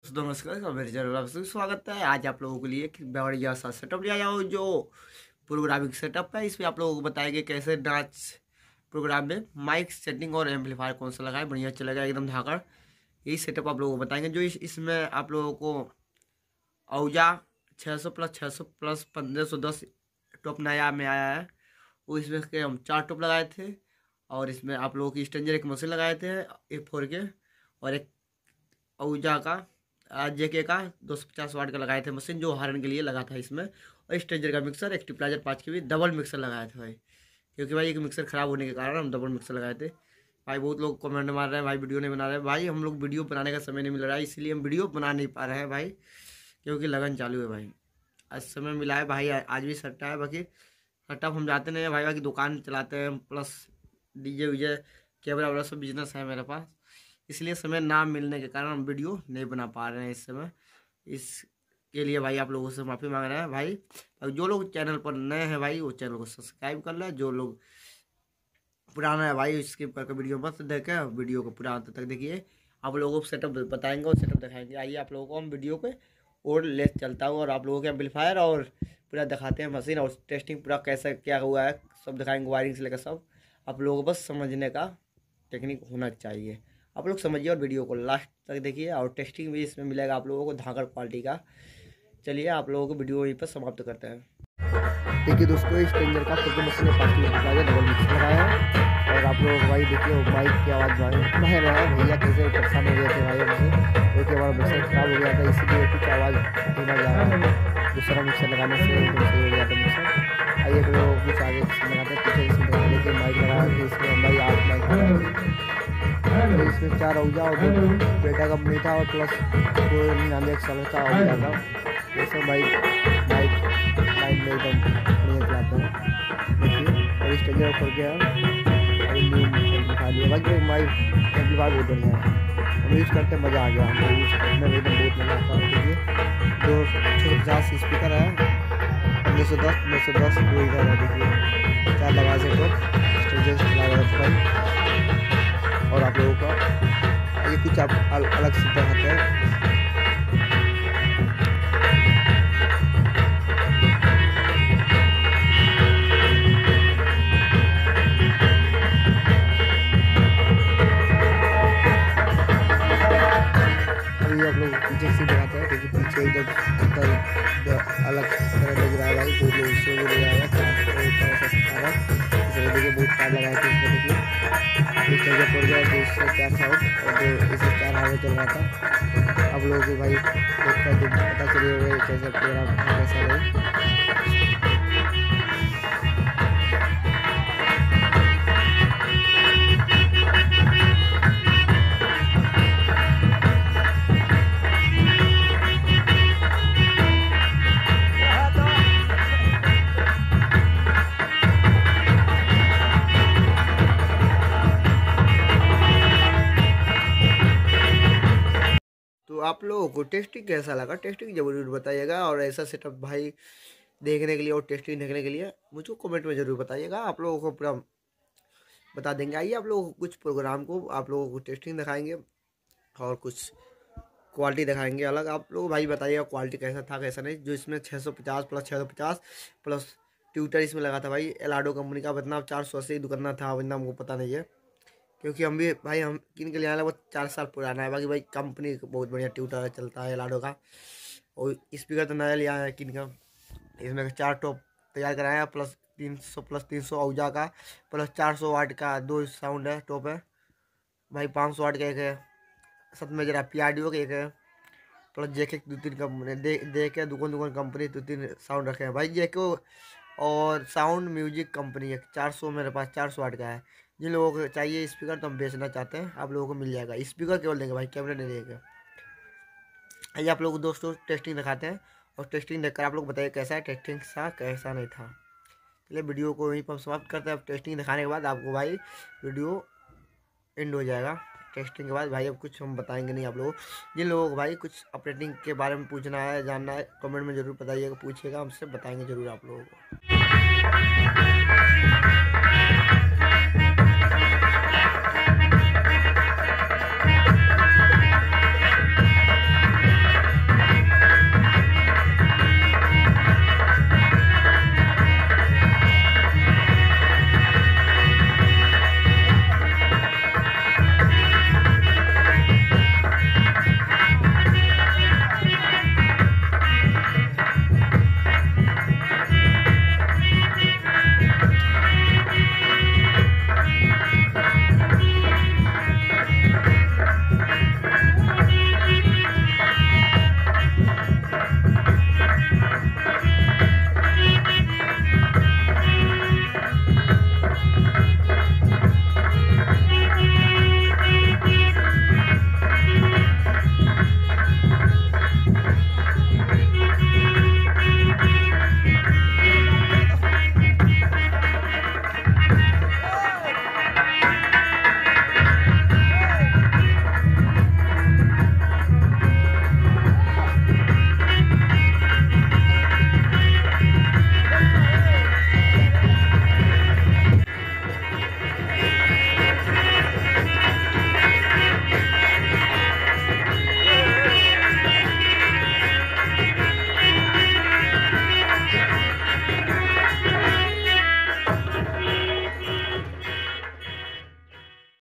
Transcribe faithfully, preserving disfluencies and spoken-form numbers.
दोस्तों नमस्कार, तो मेरे चैनल में आपका स्वागत है। आज आप लोगों के लिए एक बढ़िया सा सेटअप ले आया हूँ जो प्रोग्रामिंग सेटअप है। इसमें आप लोगों को बताएंगे कैसे डांस प्रोग्राम में माइक सेटिंग और एम्पलीफायर कौन सा लगाए बढ़िया चलेगा एकदम धाकड़। यही सेटअप आप लोगों को बताएंगे जो इस इसमें आप लोगों को औजा छः सौ प्लस छः सौ प्लस पंद्रह सौ दस टॉप नया में आया है। वो इसमें के हम चार टॉप लगाए थे और इसमें आप लोगों की स्टेंजर एक मशीन लगाए थे ए फोर के और एक औजा का जेके का दो सौ पचास वाट का लगाए थे मशीन जो हारन के लिए लगा था इसमें। और स्टेंजर का मिक्सर एक्टिप्लाइजर पाँच के भी डबल मिक्सर लगाए थे भाई, क्योंकि भाई एक मिक्सर ख़राब होने के कारण हम डबल मिक्सर लगाए थे। भाई बहुत लोग कमेंट मार रहे हैं भाई वीडियो नहीं बना रहे हैं। भाई हम लोग वीडियो बनाने का समय नहीं मिल रहा है, इसलिए हम वीडियो बना नहीं पा रहे हैं भाई, क्योंकि लगन चालू है भाई। आज समय मिला है भाई, आज भी सट्टा है। बाकी सट्टा हम जाते नहीं है भाई, बाकी दुकान चलाते हैं प्लस डीजे वीजे कैमरा वगैरह सब बिजनेस है मेरे पास, इसलिए समय ना मिलने के कारण हम वीडियो नहीं बना पा रहे हैं इस समय। इसके लिए भाई आप लोगों से माफ़ी मांग रहे हैं भाई। जो लोग चैनल पर नए हैं भाई वो चैनल को सब्सक्राइब कर लें, जो लोग पुराना है भाई स्किप करके वीडियो मत देखें, वीडियो को पूरा अंत तक देखिए। आप लोगों को सेटअप बताएंगे और सेटअप दिखाएंगे। आइए आप लोगों को हम वीडियो पे और ले चलता हूँ और आप लोगों के एम्पलीफायर और पूरा दिखाते हैं मशीन और टेस्टिंग पूरा कैसे क्या हुआ है सब दिखाएंगे, वायरिंग से लेकर सब। आप लोगों को बस समझने का टेक्निक होना चाहिए, आप लोग समझिए और वीडियो को लास्ट तक देखिए। और टेस्टिंग भी इसमें मिलेगा आप लोगों को धाकड़ क्वालिटी का। चलिए आप लोगों को वीडियो यहीं पर समाप्त करते हैं। देखिए दोस्तों इस टेंजर का खुद मशीन ने पाँच मिनट लगाया डबल मिक्स लगाया है और आप लोग भाई देखिए माइक की आवाज़ भाई रहा है भैया कैसे परेशान हो गए थे भाई हमसे, एक बार मिक्सर खराब हो गया था इसलिए कुछ आवाज़ धीमा जा रहा है। दूसरा मिक्सर लगाने से एकदम सही हो गया था मिक्सर। आइए आप लोग कुछ आगे लगाते हैं पीछे इसमें देखिए माइक लगाया फिर इसमें भाई आठ माइक लगाया, इसमें चार औजा और दो बेटा कंपनी था और प्लस दो नाम एक साल का औजा था। ये सब भाई बाइक बाइक में एकदम बढ़िया चलाते हैं देखिए। और स्टेंजर खोल के और न्यू दिखा दिया बाकी माइक एम्पलीफायर बहुत बढ़िया है, हम यूज़ करते मज़ा आ गया हमको यूज़ करने में एकदम बहुत मज़ा आता है। देखिए दो छः सौ पचास स्पीकर है, उन्नीस सौ दस उन्नीस सौ दस दो इधर है देखिए चार लगा से तो स्टेंजर चला गया भाई। और आप लोगों का ये कुछ आप अल, अलग से दिखाते हैं। अभी आप लोग पीछे से दिखाते हैं क्योंकि पीछे एकदम अलग तरह लग रहा है भाई, बहुत लोग उससे वो लगा है देखिए बहुत कार लगाए थे इसमें देखिए एक जगह पड़ गया दो से चार साउंड और दो इसे चार हवा चल रहा था। आप लोगों को भाई देख कर पता चले हुए कैसे प्रोग्राम कैसा रहे। तो आप लोगों को टेस्टिंग कैसा लगा टेस्टिंग जरूर बताइएगा, और ऐसा सेटअप भाई देखने के लिए और टेस्टिंग देखने के लिए मुझको कमेंट में ज़रूर बताइएगा, आप लोगों को पूरा बता देंगे। आइए आप लोगों को कुछ प्रोग्राम को आप लोगों को टेस्टिंग दिखाएंगे और कुछ क्वालिटी दिखाएंगे अलग। आप लोग भाई बताइएगा क्वालिटी कैसा था कैसा नहीं। जो इसमें छः सौ पचास प्लस छः सौ पचास प्लस ट्यूटर इसमें लगा था भाई एलाडो कंपनी का, इतना चार सौ अस्सी दुकाना था इतना हमको पता नहीं है, क्योंकि हम भी भाई हम किन के लिए आया वो चार साल पुराना है। बाकी भाई कंपनी बहुत बढ़िया ट्यूटर चलता है लाडो का। और स्पीकर तो नया लिया है किन का, इसमें चार टॉप तैयार कराया है प्लस तीन सौ प्लस तीन सौ औजा का प्लस चार सौ वाट का दो साउंड है टॉप है भाई, पाँच सौ वाट का एक है, सत में जरा पी आर डी ओ का एक है प्लस जेके दो तीन कंपनी दे दे के दुकान दुकान कंपनी दो तीन साउंड रखे हैं भाई जेके और साउंड म्यूजिक कंपनी है चार सौ मेरे पास चार सौ वाट का है। जिन लोगों को चाहिए स्पीकर तो हम बेचना चाहते हैं आप लोगों को मिल जाएगा, स्पीकर केवल देंगे भाई कैमरा नहीं देंगे। आइए आप लोगों को दोस्तों टेस्टिंग दिखाते हैं और टेस्टिंग देखकर आप लोग बताइए कैसा है टेस्टिंग सा कैसा नहीं था। चलिए वीडियो को वहीं पर समाप्त करते हैं। अब टेस्टिंग दिखाने के बाद आपको भाई वीडियो एंड हो जाएगा। टेस्टिंग के बाद भाई अब कुछ हम बताएंगे नहीं आप लोगों को। जिन लोगों को भाई कुछ ऑपरेटिंग के बारे में पूछना है जानना है कमेंट में ज़रूर बताइएगा, पूछिएगा हमसे बताएंगे ज़रूर आप लोगों को।